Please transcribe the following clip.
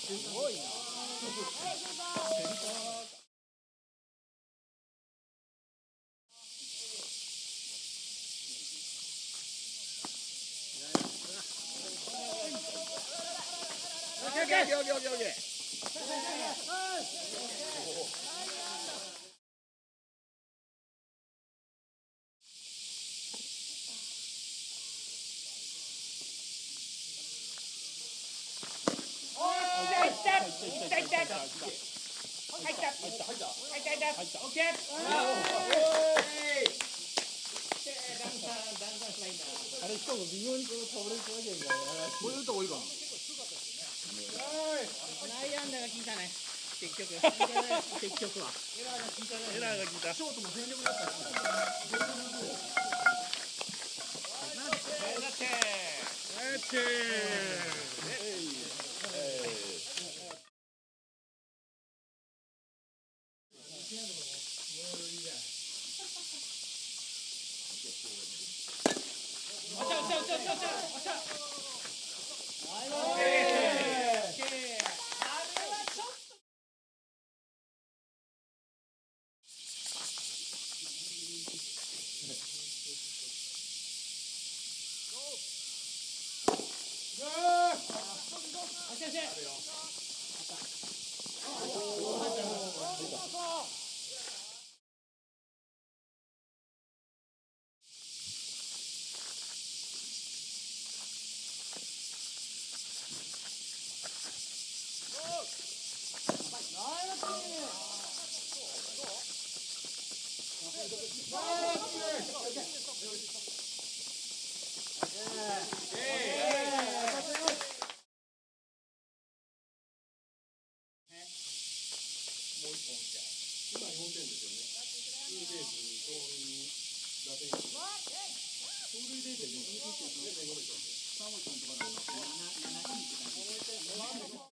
すごいな。オッケーオッケーオッケーオッケーオッケー。あれしかも微妙にこの倒れてわけんからこういうとこいいかな。内野安打が効いたね。結局はエラーが効いた。ショートも全力だったし。もう1本今4点ですよね。ツーベース、盗塁、打点、盗塁0.5、3本とか7、7、7、7って感じ。